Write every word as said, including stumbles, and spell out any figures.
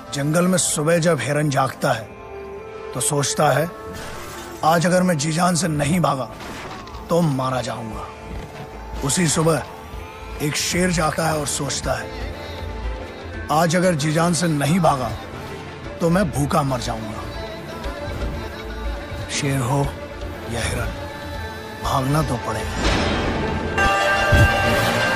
जंगल में सुबह जब हिरन जागता है तो सोचता है आज अगर मैं जी जान से नहीं भागा तो मारा जाऊंगा। उसी सुबह एक शेर जागता है और सोचता है आज अगर जी जान से नहीं भागा तो मैं भूखा मर जाऊंगा। शेर हो या हिरन, भागना तो पड़ेगा।